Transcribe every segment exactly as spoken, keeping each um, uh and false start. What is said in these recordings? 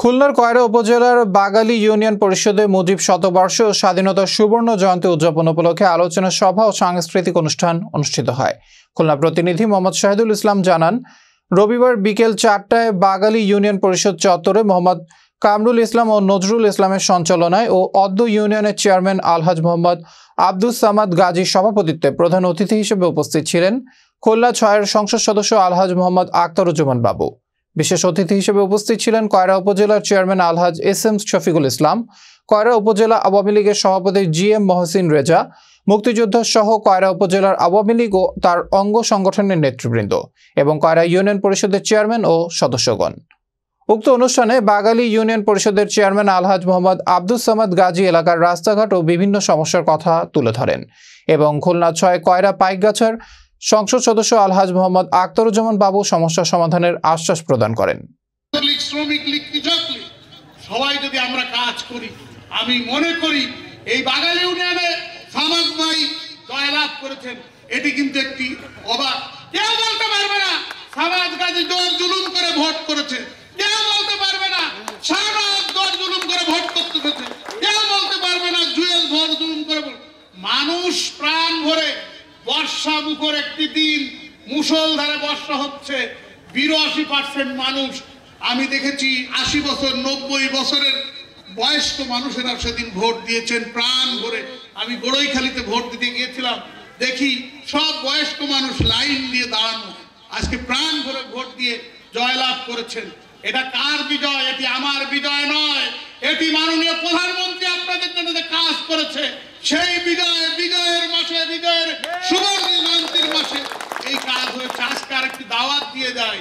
খুলনার কয়রা উপজেলার বাগালী ইউনিয়ন পরিষদে মুজিব শতবর্ষ ও স্বাধীনতার সুবর্ণ জয়ন্তী উদযাপন উপলক্ষে আলোচনা সভা ও সাংস্কৃতিক অনুষ্ঠান অনুষ্ঠিত হয়। খুলনা প্রতিনিধি মোহাম্মদ শাহিদুল ইসলাম জানান, রবিবার বিকেল চারটায় বাগালী ইউনিয়ন পরিষদ চত্বরে মোহাম্মদ কামরুল ইসলাম ও নজরুল ইসলামের সঞ্চালনায় ও অদ্য ইউনিয়নের চেয়ারম্যান আলহাজ মোহাম্মদ আব্দুস সামাদ গাজীর সভাপতিত্বে প্রধান অতিথি হিসেবে উপস্থিত ছিলেন খুলনা ছয়ের সংসদ সদস্য আলহাজ মোহাম্মদ আখতারুজ্জামান বাবু। বিশেষ অতিথি হিসেবে উপস্থিত ছিলেন কয়রা উপজেলার chairman Alhaj S M Shafiqul Islam, Koyra উপজেলা আওয়ামী লীগের সভাপতি জি এম মহসিন রেজা, মুক্তিযোদ্ধা সহ কয়রা উপজেলার আওয়ামী লীগ ও তার অঙ্গ সংগঠনের নেতৃবৃন্দ এবং কয়রা ইউনিয়ন পরিষদের চেয়ারম্যান ও সদস্যগণ। উক্ত অনুষ্ঠানে বাগালী ইউনিয়ন পরিষদের চেয়ারম্যান আলহাজ মোহাম্মদ আব্দুস সামাদ গাজী এলাকার রাস্তাঘাট ও বিভিন্ন সমস্যার কথা তুলে ধরেন এবং খুলনা ছয় কয়রা পাইকগাছার সংসদ সদস্য আলহাজ মোহাম্মদ আখতারুজ্জামান বাবু সমস্যা সমাধানের আশ্বাস প্রদান করেন। শ্রমিক লীগ কৃষক লীগ সবাই যদি আমরা কাজ করি, আমি মনে করি এই বাগালী ইউনিয়নে সামাদ ভাই জয়লাভ করেছেন, এটি কিন্তু একটি অবাক। কেউ বলতে পারবে না সামাদ গাজী জোর জুলুম করে ভোট করেছে, কেউ বলতে পারবে না শাহনাজ জোর জুলুম করে ভোট করতেছে, কেউ বলতে পারবে না জুয়েল ভোট জুলুম করে। মানুষ প্রাণ ভরে বর্ষা মুখর একটি দিন, মুষলধারে বর্ষা হচ্ছে, বিরাশি পার্সেন্ট মানুষ আমি দেখেছি আশি বছর নব্বই বছরের বয়স্ক মানুষেরা সেদিন ভোট দিয়েছেন প্রাণ ভরে। আমি বড়ইখালীতে ভোট দিতে গিয়েছিলাম, দেখি সব বয়স্ক মানুষ লাইন দিয়ে দাঁড়ানো, আজকে প্রাণ ভরে ভোট দিয়ে জয়লাভ করেছেন। এটা কার বিজয়? এটি আমার বিজয় নয়, এটি মাননীয় প্রধানমন্ত্রী আপনাদের জন্য যে কাজ করেছে সেই বিজয়। বিজয়ের মাসে, বিজয়ের সুবর্ণ জয়ন্তীর মাসে এই কাজ হয়েছে। আজকে আরেকটি দাওয়াত দিয়ে যায়।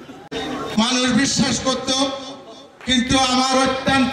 মানুষ বিশ্বাস করত, কিন্তু আমার অত্যন্ত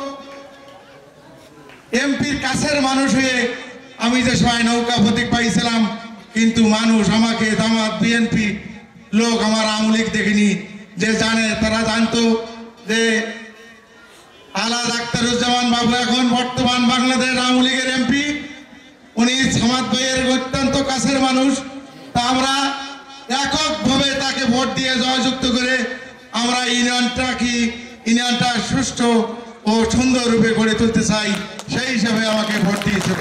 এমপির কাছের মানুষ হয়ে আমি যে সময় নৌকা প্রতীক পাইছিলাম, কিন্তু মানুষ আমাকে জামাত বিএনপি লোক আমার আওয়ামী লীগ দেখেনি, যে জানে তারা জানতো যে আলহাজ আখতারুজ্জামান বাবু এখন বর্তমান বাংলাদেশ আওয়ামী লীগের এমপি, উনি সামাদ ভাইয়ের অত্যন্ত কাছের মানুষ। তা আমরা এককভাবে তাকে ভোট দিয়ে জয়যুক্ত করে আমরা ইউনিয়নটা কি ইউনিয়নটা সুষ্ঠু ও সুন্দর রূপে গড়ে তুলতে চাই, সেই হিসাবে আমাকে ভোট দিয়েছিল।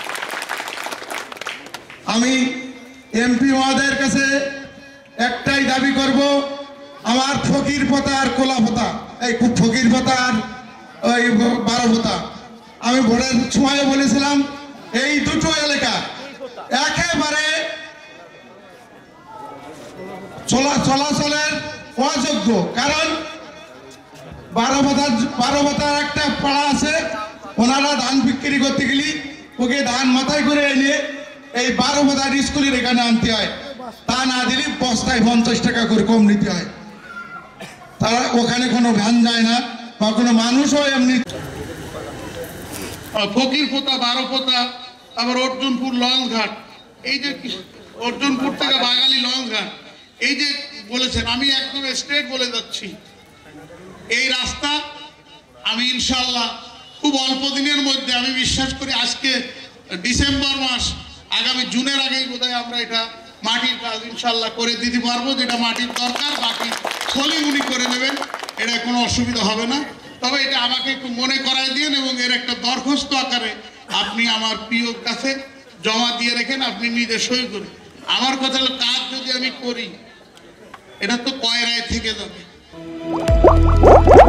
আমি এমপি মহোদয়ের কাছে একটাই দাবি করব, আমার ফকির পোতা আর কোলা পোতা, এই ফকির পোতা আর ওই বারো পোতা, আমি ভোটের সময় বলেছিলাম এই দুটো এলাকা একেবারে চলাচলের অযোগ্য। কারণ বারো পাতা বারো পাতার একটা পাড়া আছে, ওনারা ধান বিক্রি করতে গেলে ওকে ধান মাথায় করে এনে এই বারো পাতার স্কুলের এখানে আনতে হয়, তা না দিলে বস্তায় পঞ্চাশ টাকা করে কম নিতে হয়। তারা ওখানে কোনো ভ্যান যায় না বা কোনো মানুষও এমনি। ফকির পোতা, বারো পোতা, আবার অর্জুনপুর লঞ্চঘাট, এই যে অর্জুনপুর থেকে বাগালী লঞ্চঘাট, এই যে বলেছেন, আমি একদম স্ট্রেট বলে যাচ্ছি, এই রাস্তা আমি ইনশাল্লাহ খুব অল্প দিনের মধ্যে, আমি বিশ্বাস করি আজকে ডিসেম্বর মাস, আগামী জুনের আগেই বোধহয় আমরা এটা মাটির কাজ ইনশাল্লাহ করে দিতে পারবো। যেটা মাটির দরকার বাকি থলি উনি করে দেবেন, এটা কোনো অসুবিধা হবে না। তবে এটা আমাকে একটু মনে করাই দিন এবং এর একটা দরখাস্ত আকারে আপনি আমার প্রিয়র কাছে জমা দিয়ে রেখেন, আপনি নিজে সই করে। আমার কথা হলো, কাজ যদি আমি করি এটা তো কয়রায় থেকে যাবে।